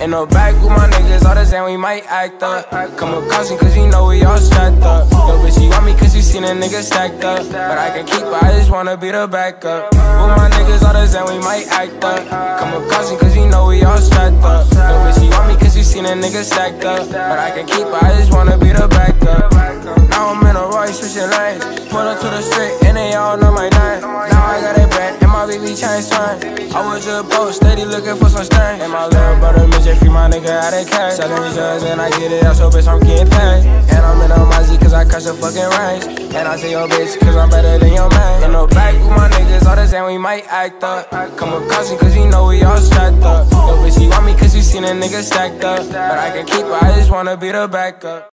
In the back with my niggas, all the same, we might act up. Come with caution, cause you know we all strapped up. Yo, bitch, she want me cause you seen a nigga stacked up. But I can keep her, I just wanna be the backup. With my niggas, all the same, we might act up. Come with caution, cause you know we all strapped up. Yo, bitch, she want me cause you seen a nigga stacked up. But I can keep her, I just wanna be the backup. Now I'm in a Royce, switching lanes. Pull up to the street, and they all know my name. Now I got a brand, and my baby chain swing. I was just broke, steady looking for some strength. And my little brother midget free my nigga out of cash. Selling these drugs and I get it out, so bitch I'm getting paid. And I'm in a Mozzie cause I crush the fucking range. And I say yo bitch cause I'm better than your man. In the back with my niggas, all the same, we might act up. Come with caution cause you know we all strapped up. Yo bitch, she want me cause you seen a nigga stacked up. But I can keep her, I just wanna be the backup.